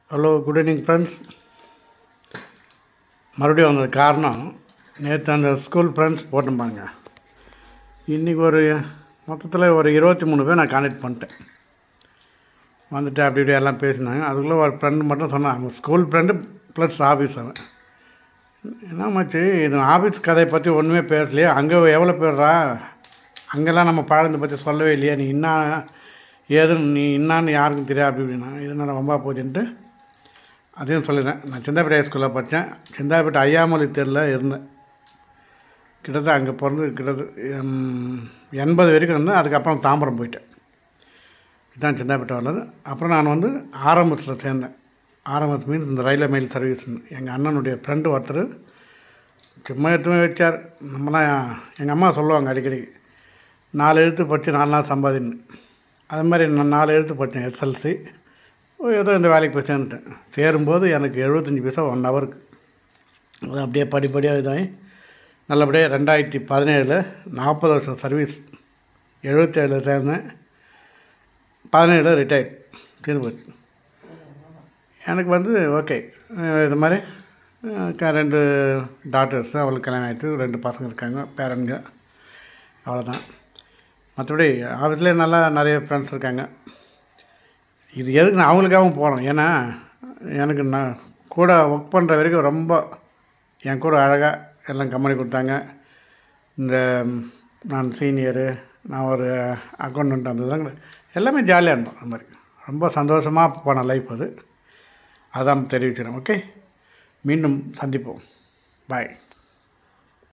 Hello, good evening friends. மறுபடியும் வந்தது காரணம், நேற்று அந்த ஸ்கூல் ஃப்ரெண்ட்ஸ் போட்டிருப்பாங்க. இன்றைக்கி மொத்தத்தில் ஒரு 23 பேர் நான் கான்டாக்ட் பண்ணிட்டேன். வந்துட்டு அப்படி இப்படி எல்லாம் பேசினாங்க. அதுக்குள்ளே ஒரு ஃப்ரெண்டு மட்டும் சொன்னான், அவங்க ஸ்கூல் ஃப்ரெண்டு ப்ளஸ் ஆஃபீஸ். அவன் என்னமாச்சு, இது ஆஃபீஸ் கதையை பற்றி ஒன்றுமே பேசலையே, அங்கே எவ்வளோ பேர்றா, அங்கெல்லாம் நம்ம பழத்தை பற்றி சொல்லவே இல்லையா, நீ என்ன ஏதுன்னு நீ என்னான்னு யாருக்கும் தெரியாது அப்படி இப்படின்னா, இதனால் ரொம்ப போச்சுன்ட்டு அதையும் சொல்லிடுறேன். நான் சிந்தாப்பேட்டை ஸ்கூலில் படித்தேன். சிந்தாப்பேட்டை ஐயாமொழி தெருவில் இருந்தேன். கிட்டத்தட்ட அங்கே பிறந்து கிட்டத்தட்ட 80 வரைக்கும் இருந்தேன். அதுக்கப்புறம் தாம்பரம் போயிட்டேன். இதுதான் சிந்தாப்பேட்டை வர்றது. அப்புறம் நான் ஆரம்பத்தில் சேர்ந்தேன். ஆரம்பத்து மீன்ஸ் இந்த ரயில்வே மெயில் சர்வீஸ்னு எங்கள் அண்ணனுடைய ஃப்ரெண்டு ஒருத்தர் சும்மா எடுத்துமே வச்சார். நம்மளாம் எங்கள் அம்மா சொல்லுவாங்க அடிக்கடி, 4 எழுத்து படித்து 4 நாள் சம்பாதின்னு. அது மாதிரி நான் 4 எழுத்து படித்தேன், எஸ்எல்சி. ஏதோ இந்த வேலைக்கு போய் சேர்ந்துட்டேன். சேரும்போது எனக்கு 75 பைசா 1 ஹவருக்கு. அது அப்படியே படிப்படியாக இதாகி நல்லபடியாக 2017 40 வருஷம் சர்வீஸ். 77 சேர்ந்தேன், 17 ரிட்டையர்ட். தீர்ந்து போச்சு. எனக்கு ஓகே, இது மாதிரி 2 டாக்டர்ஸ், அவளுக்கு கல்யாணம் ஆகிட்டு 2 பசங்க இருக்காங்க, பேரனுங்க. அவ்வளோதான். மற்றபடி ஆஃபீஸ்லேயே நல்லா நிறைய ஃப்ரெண்ட்ஸ் இருக்காங்க. இது எதுக்கு நான் அவங்களுக்காகவும் போகிறேன், ஏன்னா எனக்கு நான் கூட ஒர்க் பண்ணுற வரைக்கும் ரொம்ப என் கூட அழகாக எல்லாம் கம்பெனி கொடுத்தாங்க. இந்த நான் சீனியரு, நான் ஒரு அக்கௌண்டன்ட், அந்த எல்லாமே ஜாலியாக இருந்தோம். அந்த மாதிரி ரொம்ப சந்தோஷமாக போன லைஃப் அது. அதான் தெரிவிக்கிறேன். ஓகே, மீண்டும் சந்திப்போம். பாய்.